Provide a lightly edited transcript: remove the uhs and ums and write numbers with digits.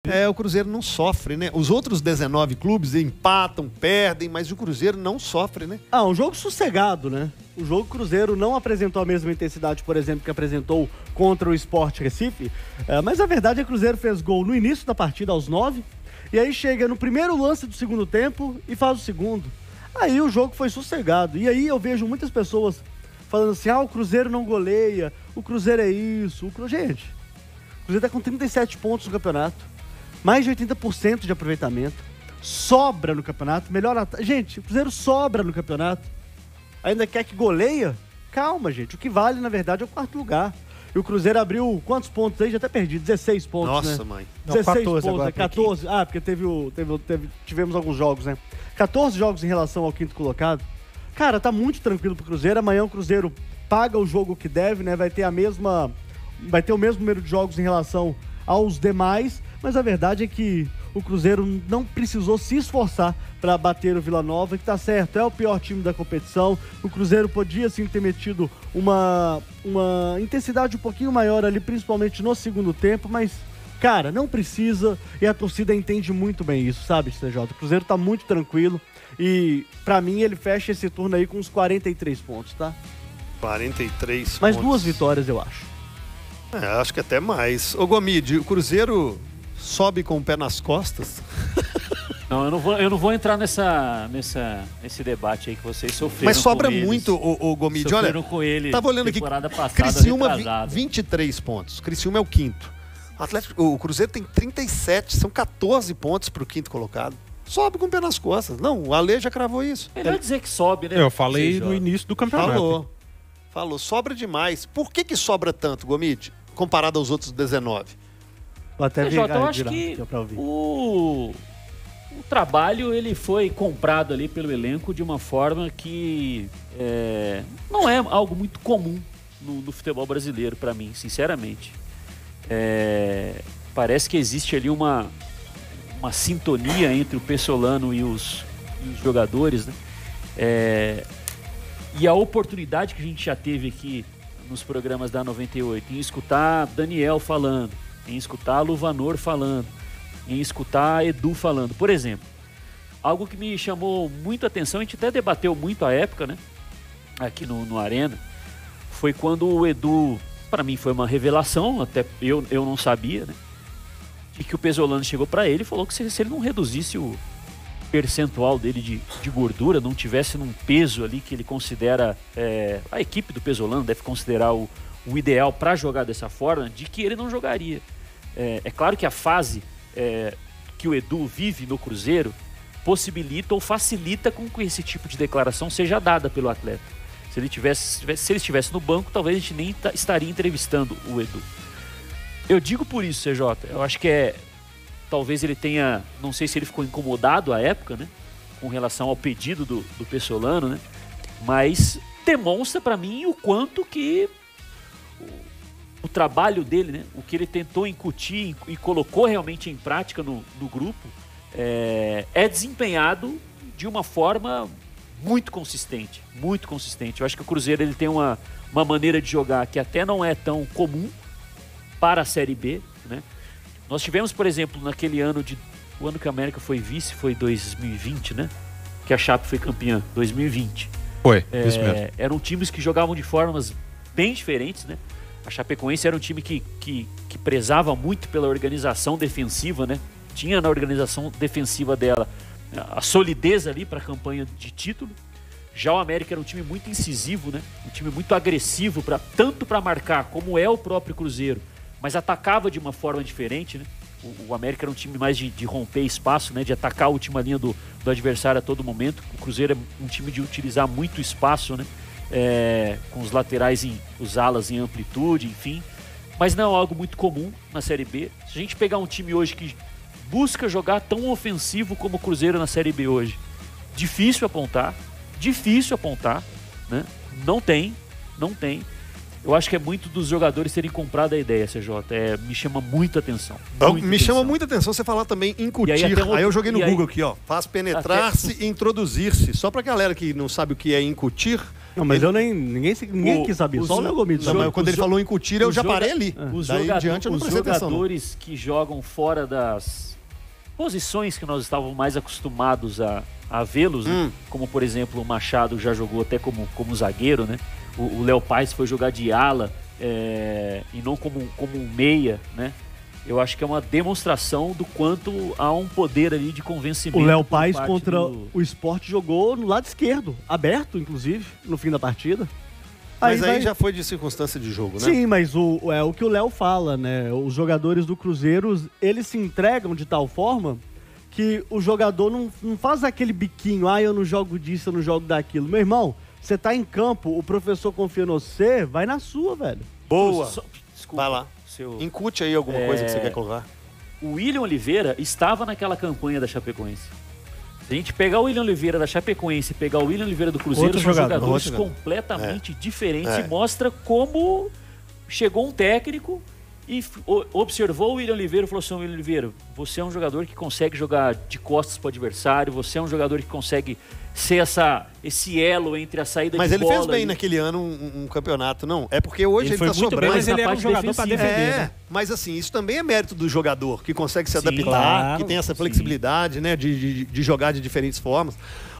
O Cruzeiro não sofre, né? Os outros 19 clubes empatam, perdem, mas o Cruzeiro não sofre, né? Um jogo sossegado, né? O jogo Cruzeiro não apresentou a mesma intensidade, por exemplo, que apresentou contra o Sport Recife, mas a verdade é que o Cruzeiro fez gol no início da partida, aos 9, e aí chega no primeiro lance do segundo tempo e faz o segundo. Aí o jogo foi sossegado. E aí eu vejo muitas pessoas falando assim, o Cruzeiro não goleia, o Cruzeiro é isso. Gente, o Cruzeiro tá com 37 pontos no campeonato, mais de 80% de aproveitamento, sobra no campeonato, Gente, o Cruzeiro sobra no campeonato. Ainda quer que goleia? Calma, gente. O que vale, na verdade, é o quarto lugar. E o Cruzeiro abriu quantos pontos aí? Já até perdi. 16 pontos, Nossa, né? mãe. 16 14 pontos, agora, 14. Porque tivemos alguns jogos, né? 14 jogos em relação ao quinto colocado. Cara, tá muito tranquilo pro Cruzeiro. Amanhã o Cruzeiro paga o jogo que deve, né? Vai ter o mesmo número de jogos em relação aos demais. Mas a verdade é que o Cruzeiro não precisou se esforçar para bater o Vila Nova, que tá certo, é o pior time da competição. O Cruzeiro podia sim ter metido uma intensidade um pouquinho maior ali, principalmente no segundo tempo, mas, cara, não precisa, e a torcida entende muito bem isso, sabe, CJ? O Cruzeiro tá muito tranquilo e, pra mim, ele fecha esse turno aí com uns 43 pontos, tá? 43 mais pontos. 2 vitórias, eu acho. Acho que até mais. Ô Gomide, o Cruzeiro sobe com o pé nas costas? Não, eu não vou entrar nesse debate aí que vocês sofreram. Mas sobra com eles. muito, o Gomide. Sofreram Olha, com ele tava olhando aqui, temporada passada, Criciúma retrasada. 23 pontos. Criciúma é o quinto. O Cruzeiro tem 37, são 14 pontos pro quinto colocado. Sobe com o pé nas costas. Não, o Ale já cravou isso. Melhor dizer que sobe, né? Eu falei no início do campeonato. Falou, sobra demais. Por que sobra tanto, Gomide, comparado aos outros 19? Vou até eu acho que o trabalho ele foi comprado ali pelo elenco de uma forma que não é algo muito comum no futebol brasileiro, para mim, sinceramente. Parece que existe ali uma sintonia entre o Pessolano e os jogadores, né? E a oportunidade que a gente já teve aqui nos programas da 98 em escutar Daniel falando, em escutar Luvanor falando, em escutar Edu falando, por exemplo. Algo que me chamou muito a atenção, a gente até debateu muito à época, né? Aqui no Arena, foi quando o Edu, para mim foi uma revelação, até eu não sabia, né? De que o Pesolano chegou para ele e falou que se ele não reduzisse o percentual dele de gordura, não tivesse num peso ali que ele considera, a equipe do Pesolano deve considerar o ideal para jogar dessa forma, de que ele não jogaria. É claro que a fase que o Edu vive no Cruzeiro possibilita ou facilita com que esse tipo de declaração seja dada pelo atleta. Se ele estivesse no banco, talvez a gente nem estaria entrevistando o Edu. Eu digo por isso, CJ, eu acho que talvez ele tenha, não sei se ele ficou incomodado à época, né, com relação ao pedido do Pessolano, né, mas demonstra para mim o quanto que o trabalho dele, né, o que ele tentou incutir e colocou realmente em prática no grupo, é desempenhado de uma forma muito consistente, muito consistente. Eu acho que o Cruzeiro ele tem uma maneira de jogar que até não é tão comum para a Série B, né? Nós tivemos, por exemplo, naquele ano o ano que a América foi vice, foi 2020, né? Que a Chape foi campeã, 2020. Foi, isso mesmo. Eram times que jogavam de formas bem diferentes, né? A Chapecoense era um time que prezava muito pela organização defensiva, né? Tinha na organização defensiva dela a solidez ali para a campanha de título. Já o América era um time muito incisivo, né? Um time muito agressivo, tanto para marcar, como é o próprio Cruzeiro, mas atacava de uma forma diferente, né? O América era um time mais de romper espaço, né? De atacar a última linha do adversário a todo momento. O Cruzeiro é um time de utilizar muito espaço, né? Com os laterais, os alas em amplitude, enfim. Mas não é algo muito comum na Série B. Se a gente pegar um time hoje que busca jogar tão ofensivo como o Cruzeiro na Série B hoje, difícil apontar, né? Não tem. Eu acho que é muito dos jogadores terem comprado a ideia, CJ. Me chama muito a atenção. Chama muita atenção você falar também incutir. Aí eu joguei no Google aqui, ó. Faz penetrar-se e introduzir-se. Só pra galera que não sabe o que é incutir. Não, mas ninguém quis saber, só o Léo Gomes. Quando ele falou incutir, eu já parei ali. Daí em diante eu não prestei atenção. Os jogadores que jogam fora das posições que nós estávamos mais acostumados a vê-los, né? Como, por exemplo, o Machado já jogou até como zagueiro, né? O Léo Paes foi jogar de ala e não como um meia, né? Eu acho que é uma demonstração do quanto há um poder ali de convencimento. O Léo Paes contra o Sport jogou no lado esquerdo, aberto, inclusive, no fim da partida. Mas aí já foi de circunstância de jogo, né? Sim, mas o que o Léo fala, né? Os jogadores do Cruzeiro, eles se entregam de tal forma que o jogador não faz aquele biquinho, eu não jogo disso, eu não jogo daquilo. Meu irmão, você tá em campo, o professor confia no você, vai na sua, velho. Boa! Desculpa. Vai lá. Incute aí alguma coisa que você quer colocar. O William Oliveira estava naquela campanha da Chapecoense. Se a gente pegar o William Oliveira da Chapecoense e pegar o William Oliveira do Cruzeiro, são jogadores completamente diferentes. E mostra como chegou um técnico e observou o William Oliveira e falou assim: William Oliveira, você é um jogador que consegue jogar de costas para o adversário, você é um jogador que consegue ser esse elo entre a saída de bola. Mas ele fez bem naquele ano um campeonato, não? É porque hoje ele tá sobrando. Mas ele era um jogador para defender, né? Mas assim, isso também é mérito do jogador, que consegue se adaptar, que tem essa flexibilidade, né, de jogar de diferentes formas.